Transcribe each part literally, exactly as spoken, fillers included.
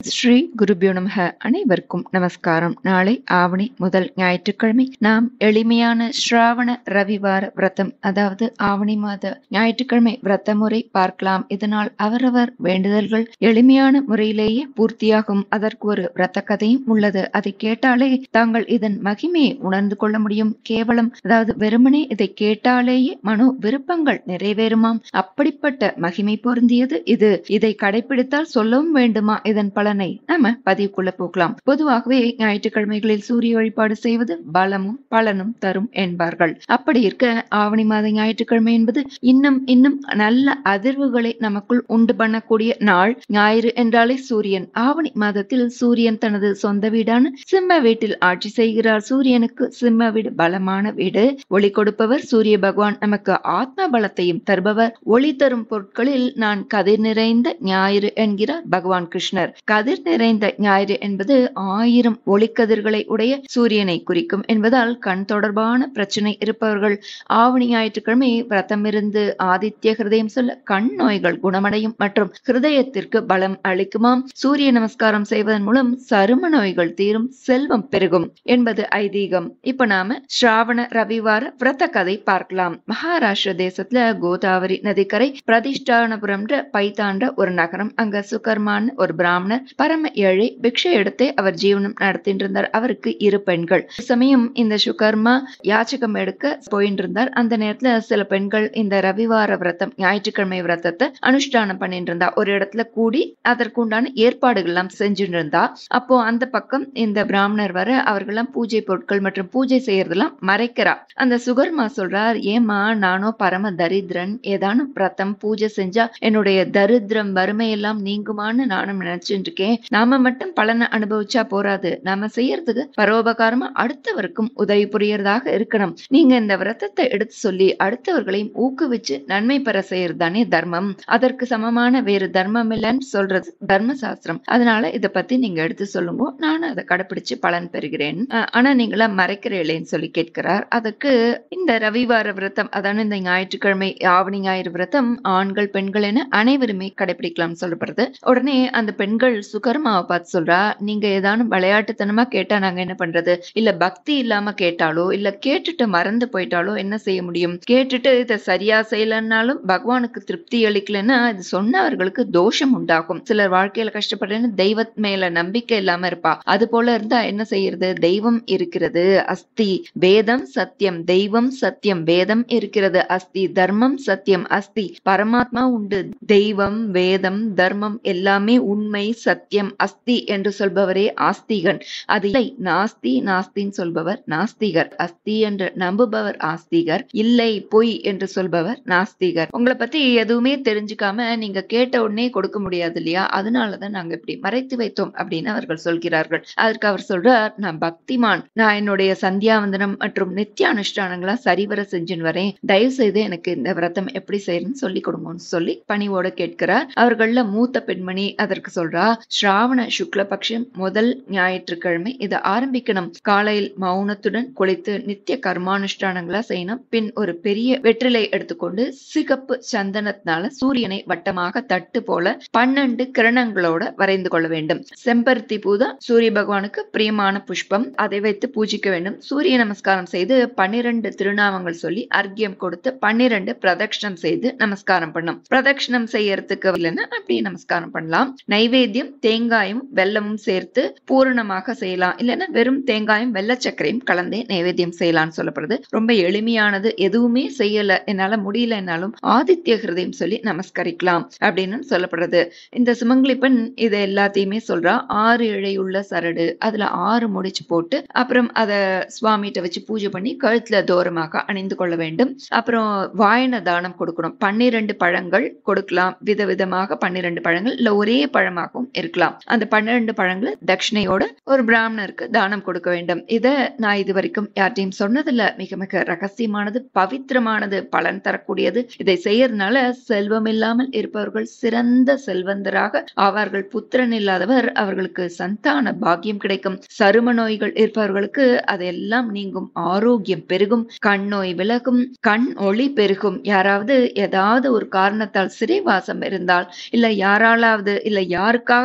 ஸ்ரீ குருபியோ நமக. அனைவருக்கும் நமஸ்காரம். நாளை ஆவணி முதல் ஞாயிற்றுக்கிழமை நாம் எளிமையான ஸ்ராவண ரவிவார விரதம், அதாவது ஆவணி மாத ஞாயிற்றுக்கிழமை விரத முறை பார்க்கலாம். இதனால் அவரவர் வேண்டுதல்கள் எளிமையான முறையிலேயே பூர்த்தியாகும். அதற்கு ஒரு விரத கதையும் உள்ளது. அதை கேட்டாலே தாங்கள் இதன் மகிமையை உணர்ந்து கொள்ள முடியும். கேவலம், அதாவது வெறுமனே இதை கேட்டாலேயே மனோ விருப்பங்கள் நிறைவேறுமாம். அப்படிப்பட்ட மகிமை பொருந்தியது இது. இதை கடைபிடித்தால் சொல்லவும் வேண்டுமா இதன் பலனை? நாம பதிவுக்குள்ள போகலாம். பொதுவாகவே ஞாயிற்றுக்கிழமைகளில் சூரிய வழிபாடு செய்வது பலமும் பலனும் தரும் என்பார்கள். அப்படி இருக்க ஆவணி மாத ஞாயிற்றுக்கிழமை என்பது இன்னும் இன்னும் நல்ல அதிர்வுகளை நமக்குள் உண்டு பண்ணக்கூடிய நாள். ஞாயிறு என்றாலே சூரியன். ஆவணி மாதத்தில் சூரியன் தனது சொந்த வீடான சிம்ம வீட்டில் ஆட்சி செய்கிறார். சூரியனுக்கு சிம்ம வீடு பலமான வீடு. ஒளி கொடுப்பவர் சூரிய பகவான். நமக்கு ஆத்ம பலத்தையும் தருபவர். ஒளி தரும் பொருட்களில் நான் கதிர் நிறைந்த ஞாயிறு என்கிறார் பகவான் கிருஷ்ணர். கதிர் நிறைந்த ஞாயிறு என்பது ஆயிரம் ஒளிக்கதிர்களை உடைய சூரியனை குறிக்கும் என்பதால் கண் தொடர்பான பிரச்சனை இருப்பவர்கள் ஆவணி ஞாயிற்றுக்கிழமை விரதம் இருந்து ஆதித்ய ஹிருதயம் சொல்ல கண் நோய்கள் குணமடையும் மற்றும் ஹிருதயத்திற்கு பலம் அளிக்குமாம். சூரிய நமஸ்காரம் செய்வதன் மூலம் சரும நோய்கள் தீரும், செல்வம் பெருகும் என்பது ஐதீகம். இப்ப நாம ஸ்ராவண ரவிவார விரத கதை பார்க்கலாம். மகாராஷ்டிர தேசத்துல கோதாவரி நதிக்கரை பிரதிஷ்டானபுரம் பைத்தாண்ட ஒரு நகரம். அங்க சுகர்மான் ஒரு பிராமணர் பரம ஏழை, பிக்ஷை எடுத்தே அவர் ஜீவனம் நடத்திட்டு இருந்தார். அவருக்கு இரு பெண்கள். சமயம் இந்த சுகர்மா யாச்சகம் எடுக்க போயிட்டு இருந்தார். அந்த நேரத்துல சில பெண்கள் இந்த ரவிவார விரதம், ஞாயிற்றுக்கிழமை விரதத்தை அனுஷ்டானம் பண்ணிட்டு இருந்தா. ஒரு இடத்துல கூடி அதற்குண்டான ஏற்பாடுகள் எல்லாம் செஞ்சுட்டு இருந்தா. அப்போ அந்த பக்கம் இந்த பிராமணர் வர அவர்கள்லாம் பூஜை பொருட்கள் மற்றும் பூஜை செய்யறதெல்லாம் மறைக்கிறா. அந்த சுகர்மா சொல்றார், ஏமா நானோ பரம தரித்திரன், ஏதானும் விரதம் பூஜை செஞ்சா என்னுடைய தரித்திரம் வறுமை எல்லாம் நீங்குமான்னு நானும் நினைச்சுட்டு இருக்கேன். நாம மட்டும் பலனை அனுபவிச்சா போராது, நாம செய்யறதுக்கு பரோபகாரமா அடுத்தவருக்கும் உதவி புரியறதாக இருக்கணும். நீங்க இந்த விரதத்தை எடுத்து சொல்லி அடுத்தவர்களையும் ஊக்குவிச்சு நன்மை பெற செய்யறதுதானே தர்மம். அதற்கு சமமான வேறு தர்மம் இல்லைன்னு சொல்றது தர்ம சாஸ்திரம். அதனால இதை பத்தி நீங்க எடுத்து சொல்லுங்க, நானும் அதை கடைபிடிச்சு பலன் பெறுகிறேன். ஆனா நீங்களா மறைக்கிறீங்களேன்னு சொல்லி கேட்கிறார். அதுக்கு இந்த ரவிவார விரதம், அதாவது இந்த ஞாயிற்றுக்கிழமை ஆவணி ஞாயிறு விரதம் ஆண்கள் பெண்கள் என அனைவருமே கடைபிடிக்கலாம் சொல்லப்படுறது. உடனே அந்த பெண்கள் சுகர்மாவை பார்த்து சொல்றா, நீங்க ஏதானும் விளையாட்டுத்தனமா கேட்டா நாங்க என்ன பண்றது? இல்ல பக்தி இல்லாம கேட்டாலோ இல்ல கேட்டுட்டு மறந்து போயிட்டாலோ என்ன செய்ய முடியும்? கேட்டுட்டு இதை சரியா செய்யலன்னாலும் பகவானுக்கு திருப்தி அளிக்கலன்னா இது சொன்னவர்களுக்கு தோஷம் உண்டாகும். சிலர் வாழ்க்கையில கஷ்டப்படுறேன்னு தெய்வ மேல நம்பிக்கை இல்லாம இருப்பா. அது போல இருந்தா என்ன செய்யறது? தெய்வம் இருக்கிறது, அஸ்தி வேதம் சத்தியம், தெய்வம் சத்தியம், வேதம் இருக்கிறது, அஸ்தி தர்மம் சத்தியம், அஸ்தி பரமாத்மா உண்டு, தெய்வம் வேதம் தர்மம் எல்லாமே உண்மை சத்தியம், அஸ்தி என்று சொல்பவரே ஆஸ்திகன். அது இல்லை நாஸ்தி நாஸ்தின்னு சொல்பவர் நாஸ்திகர். அஸ்தி என்று நம்புபவர் ஆஸ்திகர், இல்லை பொய் என்று சொல்பவர் நாஸ்திகர். உங்களை பத்தி எதுவுமே தெரிஞ்சுக்காம நீங்க கேட்ட உடனே கொடுக்க முடியாது இல்லையா? அதனாலதான் நாங்க இப்படி மறைத்து வைத்தோம் அப்படின்னு அவர்கள் சொல்கிறார்கள். அதற்கு அவர் சொல்றார், நான் பக்திமான், நான் என்னுடைய சந்தியாவந்தனம் மற்றும் நித்திய அனுஷ்டானங்களா சரிவர செஞ்சுன்னு வரேன், தயவு செய்து எனக்கு இந்த விரதம் எப்படி செய்யணும்னு சொல்லி கொடுங்கன்னு சொல்லி பணிவோட கேட்கிறார். அவர்கள மூத்த பெண்மணி அதற்கு சொல்றா, ஸ்ராவண சுக்லபக்ஷம் முதல் ஞாயிற்றுக்கிழமை இதை ஆரம்பிக்கணும். காலையில் மௌனத்துடன் குளித்து நித்திய கர்மானுஷ்டானங்களா செய்யணும். பின் ஒரு பெரிய வெற்றிலை எடுத்துக்கொண்டு சிகப்பு சந்தனத்தினால சூரியனை வட்டமாக தட்டு போல பன்னெண்டு கிரணங்களோட வரைந்து கொள்ள வேண்டும். செம்பருத்தி பூதான் சூரிய பகவானுக்கு பிரியமான புஷ்பம். அதை வைத்து பூஜிக்க வேண்டும். சூரிய நமஸ்காரம் செய்து பன்னிரண்டு திருநாமங்கள் சொல்லி அர்க்கியம் கொடுத்து பன்னிரண்டு பிரதட்சணம் செய்து நமஸ்காரம் பண்ணும். பிரதட்சணம் செய்யறதுக்கு இல்லைன்னா அப்படியே நமஸ்காரம் பண்ணலாம். நைவேத்தியம் தேங்காயும் வெல்லமும் சேர்த்து பூரணமாக செய்யலாம். இல்லைன்னா வெறும் தேங்காயும் வெள்ள சர்க்கரையும் கலந்தே நைவேத்தியம் செய்யலாம்னு சொல்லப்படுது. ரொம்ப எளிமையானது. எதுவுமே செய்யல, என்னால முடியல என்னாலும் ஆதித்ய ஹிருதயம் சொல்லி நமஸ்கரிக்கலாம் அப்படின்னு சொல்லப்படுறது. இந்த சுமங்கலி பெண் இதை எல்லாத்தையுமே சொல்றா. ஆறு இழையுள்ள சரடு, அதுல ஆறு முடிச்சு போட்டு அப்புறம் அத சுவாமிகிட்ட வச்சு பூஜை பண்ணி கழுத்துல தூரமாக அணிந்து கொள்ள வேண்டும். அப்புறம் வாயன தானம் கொடுக்கணும். பன்னிரண்டு பழங்கள் கொடுக்கலாம். விதவிதமாக பன்னிரண்டு பழங்கள் இல்ல ஒரே பழமாகவும் இருக்கலாம். அந்த பன்னிரண்டு பழங்களை தட்சிணையோட ஒரு பிராமணருக்கு தானம் கொடுக்க வேண்டும். இத நான் இது வரைக்கும் யார்ட்டையும் சொன்னதில்ல. மிக மிக ரகசியமானது, பவித்திரமானது, பலன் தரக்கூடியது. இதை செய்யறதுனால செல்வம் இல்லாமல் இருப்பவர்கள் சிறந்த செல்வந்தராக ஆவார்கள். புத்திரன் இல்லாதவர் அவர்களுக்கு சந்தான பாக்கியம் கிடைக்கும். சரும நோய்கள் இருப்பவர்களுக்கு அதெல்லாம் நீங்கும், ஆரோக்கியம் பெருகும், கண் நோய் விலகும், கண் ஒளி பெருகும். யாராவது ஏதாவது ஒரு காரணத்தால் சிறைவாசம் இருந்தால் இல்ல யாராலாவது இல்ல யாருக்காக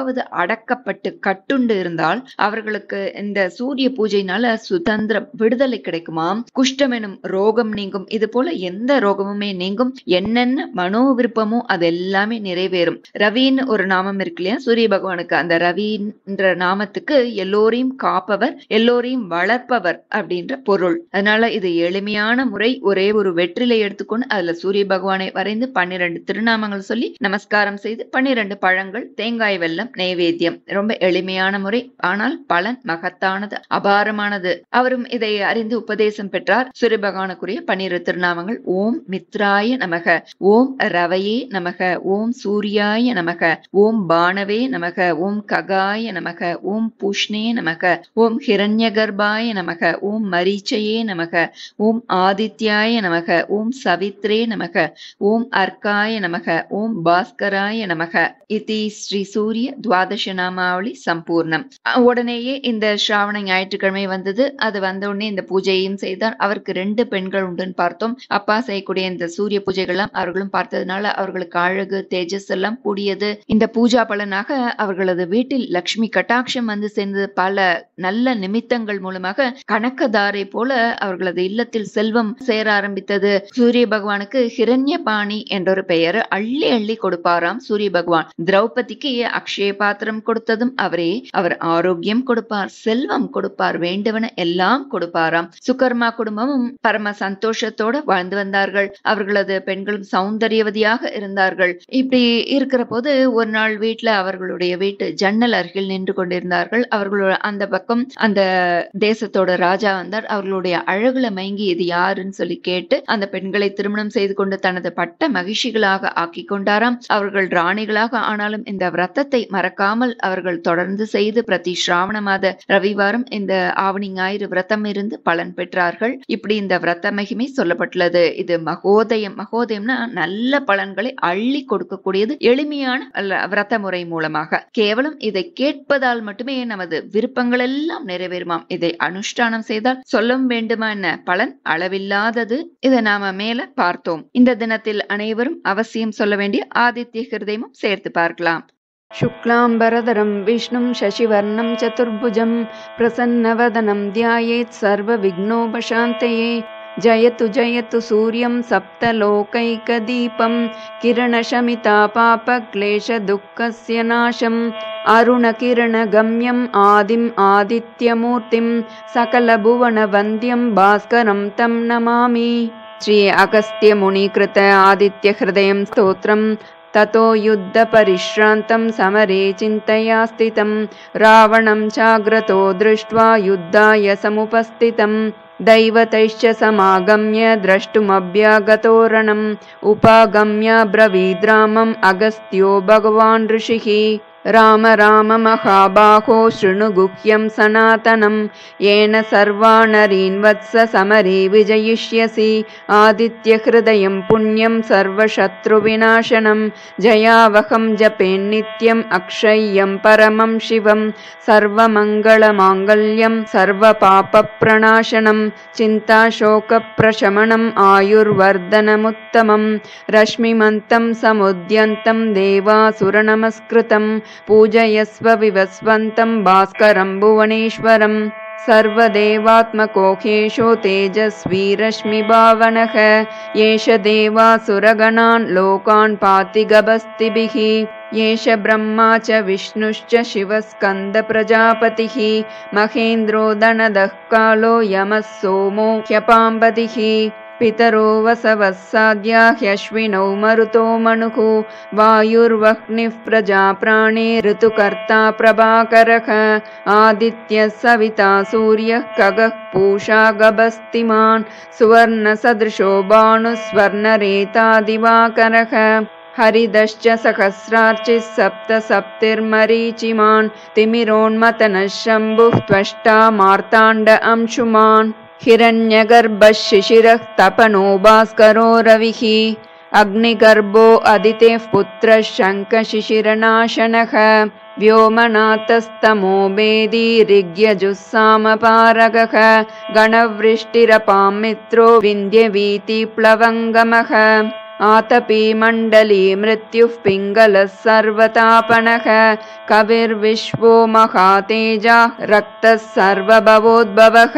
யாராவது அடக்கப்பட்டு கட்டுண்டு இருந்தால் அவர்களுக்கு இந்த சூரிய பூஜையினால சுதந்திரம் விடுதலை கிடைக்குமாம். குஷ்டம் எனும் ரோகம் நீங்கும். இது போல எந்த ரோகமுமே நீங்கும். என்னென்ன மனோ விருப்பமோ அது எல்லாமே நிறைவேறும். ரவின்னு ஒரு நாமம் இருக்கு இல்லையா சூரிய பகவானுக்கு, அந்த ரவின்ற நாமத்துக்கு எல்லோரையும் காப்பவர், எல்லோரையும் வளர்ப்பவர் அப்படின்ற பொருள். அதனால இது எளிமையான முறை. ஒரே ஒரு வெற்றிலை எடுத்துக்கொண்டு அதுல சூரிய பகவானை வரைந்து பன்னிரண்டு திருநாமங்கள் சொல்லி நமஸ்காரம் செய்து பன்னிரண்டு பழங்கள், தேங்காய் வெல்லம் நைவேத்தியம். ரொம்ப எளிமையான முறை, ஆனால் பலன் மகத்தானது, அபாரமானது. அவரும் இதை அறிந்து உபதேசம் பெற்றார். சூரிய பகவானுக்குரிய பன்னிரு திருநாமங்கள்: ஓம் மித்ராய நமக, ஓம் ரவையே நமக, ஓம் சூர்யாய நமக, ஓம் பானவே நமக, ஓம் ககாய நமக, ஓம் பூஷ்ணே நமக, ஓம் ஹிரண்யகர்பாய நமக, ஓம் மரீச்சையே நமக, ஓம் ஆதித்யாய நமக, ஓம் சவித்ரே நமக, ஓம் அர்க்காய நமக, ஓம் பாஸ்கராய நமக. இதி ஸ்ரீ சூரிய துவாதச நாமாவளி சம்பூர்ணம். உடனேயே இந்த ஸ்ராவண ஞாயிற்றுக்கிழமை வந்தது. அது வந்த உடனே இந்த பூஜையும் செய்தார். அவருக்கு ரெண்டு பெண்கள் உண்டுன்னு பார்த்தோம். அப்பா செய்யக்கூடிய இந்த சூரிய பூஜைகள்லாம் அவர்களும் பார்த்ததுனால அவர்களுக்கு அழகு தேஜஸ் எல்லாம் கூடியது. இந்த பூஜா பலனாக அவர்களது வீட்டில் லட்சுமி கட்டாட்சம் வந்து சேர்ந்தது. பல நல்ல நிமித்தங்கள் மூலமாக கணக்கதாரை போல அவர்களது இல்லத்தில் செல்வம் சேர ஆரம்பித்தது. சூரிய பகவானுக்கு ஹிரண்ய பாணி என்ற ஒரு பெயர். அள்ளி அள்ளி கொடுப்பாராம் சூரிய பகவான். திரௌபதிக்கு அக்ஷய பாத்திரம் கொடுத்ததும் அவரே. அவர் ஆரோக்கியம் கொடுப்பார், செல்வம் கொடுப்பார், வேண்டுவன எல்லாம் கொடுப்பாராம். சுகர்மா குடும்பமும் பரம சந்தோஷத்தோட வாழ்ந்து வந்தார்கள். அவர்களது பெண்களும் சௌந்தரியவதியாக இருந்தார்கள். இப்படி இருக்கிற போது ஒரு நாள் வீட்டுல அவர்களுடைய வீட்டு ஜன்னல் அருகில் நின்று கொண்டிருந்தார்கள். அவர்களோட அந்த பக்கம் அந்த தேசத்தோட ராஜா வந்தார். அவர்களுடைய அழகுல மயங்கி இது யாருன்னு சொல்லி கேட்டு அந்த பெண்களை திருமணம் செய்து கொண்டு தனது பட்ட மகிழ்ச்சிகளாக ஆக்கி கொண்டாராம். அவர்கள் ராணிகளாக ஆனாலும் இந்த விரதத்தை மறக்காமல் அவர்கள் தொடர்ந்து செய்து பிரதி ஸ்ராவண மாத ரவிவாரம் இந்த ஆவணி ஞாயிறு விரதம் இருந்து பலன் பெற்றார்கள். இப்படி இந்த விரத மகிமை சொல்லப்பட்டுள்ளது. இது மகோதயம். மகோதயம்னா நல்ல பலன்களை அள்ளி கொடுக்கக்கூடியது. எளிமையான விரத முறை மூலமாக கேவலம் இதை கேட்பதால் மட்டுமே நமது விருப்பங்கள் எல்லாம் நிறைவேறுமாம். இதை அனுஷ்டானம் செய்தால் சொல்லவும் வேண்டுமா என்ன, பலன் அளவில்லாதது. இதை நாம மேல பார்த்தோம். இந்த தினத்தில் அனைவரும் அவசியம் சொல்ல வேண்டிய ஆதித்ய ஹிருதயமும் சேர்த்து பார்க்கலாம். शुक्लाम्बरधरं विष्णुं शशिवर्णं चतुर्भुजं प्रसन्नवदनं ध्यायेत् सर्वविघ्नोपशान्तये। जयतु जयतु सूर्यं सप्तलोकैकदीपं किरणशमितापापक्लेशदुःखस्य नाशम् अरुणकिरणगम्यम् आदिम् आदित्यमूर्तिं सकलभुवनवन्द्यं भास्करं तं नमामि। श्री अगस्त्यमुनिकृत आदित्यहृदयं स्तोत्रम्। ततो युद्धपरिश्रान्तं समरे चिन्तया स्थितं रावणं चाग्रतो दृष्ट्वा युद्धाय समुपस्थितं दैवतैश्च समागम्य द्रष्टुमभ्यागतोरणम् उपागम्य ब्रवीद्रामम् अगस्त्यो भगवान् ऋषिः। राम राम महाबाहो शृणु गुह्यं सनातनं येन सर्वानरीन् वत्स समरे विजयिष्यसि। आदित्यहृदयं पुण्यं सर्वशत्रुविनाशनं जयावहं जपेन्नित्यम् अक्षय्यं परमं शिवं सर्वमङ्गलमाङ्गल्यं सर्वपापप्रणाशनं चिन्ताशोकप्रशमनम् आयुर्वर्धनमुत्तमं रश्मिमन्तं समुद्यन्तं देवासुरनमस्कृतं पूजयस्व विवस्वन्तं भास्करं भुवनेश्वरं सर्वदेवात्मकोऽहेशो तेजस्वी रश्मिभावनः येष देवासुरगणान् लोकान् पाति गभस्तिभिः। येष ब्रह्मा च विष्णुश्च शिवस्कन्दप्रजापतिः महेन्द्रो दनदः कालो यमः सोमो ह्यपाम्बदिः। पितरो वसवः साध्या ह्यश्विनौ मरुतो मनुः वायुर्वह्निः प्रजाप्राणे ऋतुकर्ता प्रभाकरः आदित्यः सविता सूर्यः खगः पूषा गभस्तिमान् सुवर्णसदृशो भानुस्वर्णरेता दिवाकरः हरिदश्च सहस्रार्चिः सप्त सप्तिर्मरीचिमान् तिमिरोन्मतनः शम्भुः त्वष्टा मार्ताण्ड अंशुमान् हिरण्यगर्भः शिशिरः तपनो भास्करो रविः अग्निगर्भो अदितेः पुत्रः शङ्खशिशिरनाशनः व्योमनाथस्तमो वेदी ऋग्यजुस्सामपारगः गणवृष्टिरपां मित्रो विन्ध्यवीतिप्लवङ्गमः आतपी मण्डली मृत्युः पिङ्गलः सर्वतापनः कविर्विश्वो महातेजा रक्तः सर्वभवोद्भवः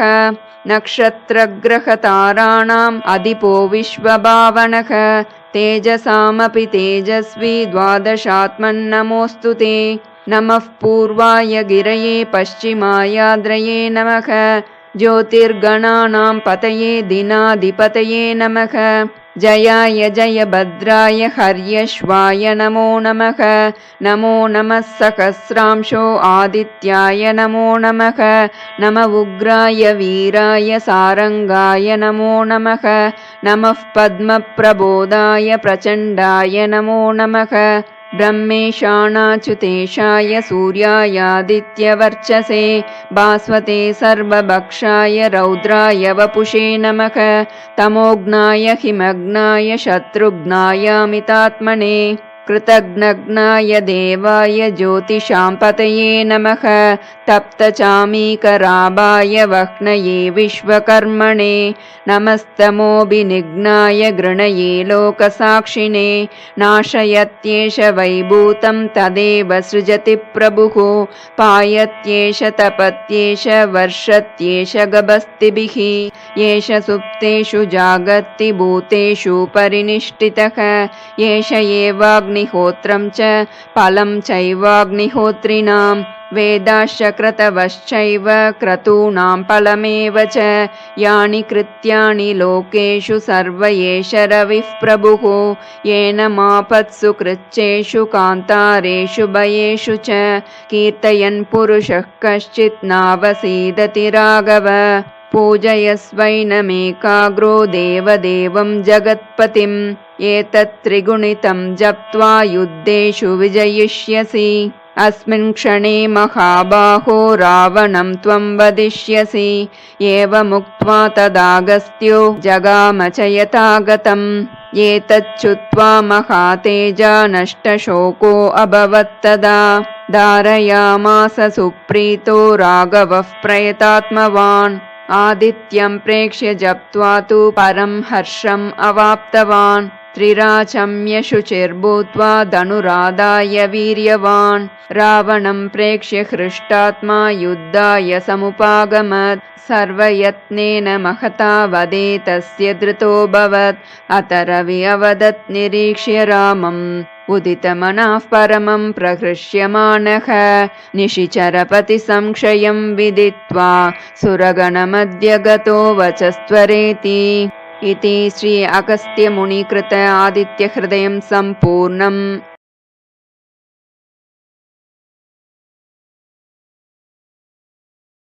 नक्षत्रग्रहताराणाम् अधिपो विश्वभावनः तेजसामपि तेजस्वी द्वादशात्मन्नमोऽस्तु ते नमः पूर्वाय गिरये पश्चिमायाद्रये नमः ज्योतिर्गणानां पतये दिनाधिपतये नमः जयाय जयभद्राय हर्यश्वाय नमो नमः नमो नमः सहस्रांशो आदित्याय नमो नमः नम उग्राय वीराय सारंगाय नमो नमः नमः पद्मप्रबोधाय प्रचण्डाय नमो नमः ब्रह्मेशानाच्युतेशाय सूर्यायादित्यवर्चसे भास्वते सर्वभक्षाय रौद्राय वपुषे नमः तमोघ्नाय हिमग्नाय शत्रुघ्नायामितात्मने कृतघ्नघ्नाय देवाय ज्योतिषां पतये नमः तप्तचामीकराभाय वह्नये विश्वकर्मणे नमस्तमोभिनिघ्नाय गृणये लोकसाक्षिणे नाशयत्येष वैभूतं तदेव सृजति प्रभुः पायत्येष तपत्येष वर्षत्येष गभस्तिभिः येष सुप्तेषु जागर्ति भूतेषु परिनिष्ठितः येष एवाग्निहोत्रं च फलं चैवाग्निहोत्रिणां वेदाश्च क्रतवश्चैव क्रतूनां फलमेव च यानि कृत्यानि लोकेषु सर्व एष रविः प्रभुः येन मापत्सु कृच्छेषु कान्तारेषु भयेषु च कीर्तयन् पुरुषः कश्चित् नावसीदति राघव पूजयस्वैनमेकाग्रो देवदेवं जगत्पतिम् एतत् त्रिगुणितं जप्त्वा युद्धेषु विजयिष्यसि अस्मिन् क्षणे महाबाहो रावणं त्वं वदिष्यसि एवमुक्त्वा तदागस्त्यो जगाम च यथागतम् एतच्छुत्वा महातेजा नष्टशोको अभवत्तदा धारयामास सुप्रीतो राघवः प्रयतात्मवान् आदित्यं प्रेक्ष्य जप्त्वा तु परं हर्षम् अवाप्तवान् त्रिराचम्य शुचिर्भूत्वा धनुरादाय वीर्यवान् रावणं प्रेक्ष्य हृष्टात्मा युद्धाय समुपागमत् सर्वयत्नेन महता वदे तस्य धृतोऽभवत् अत रवि अवदत् निरीक्ष्य रामम् उदितमनः परमं प्रहृष्यमाणः निशिचरपति संशयं विदित्वा सुरगणमद्य गतो वचस्त्वरेति इति श्री अगस्त्य मुनिकृत आदित्य हृदयं सम्पूर्णम्।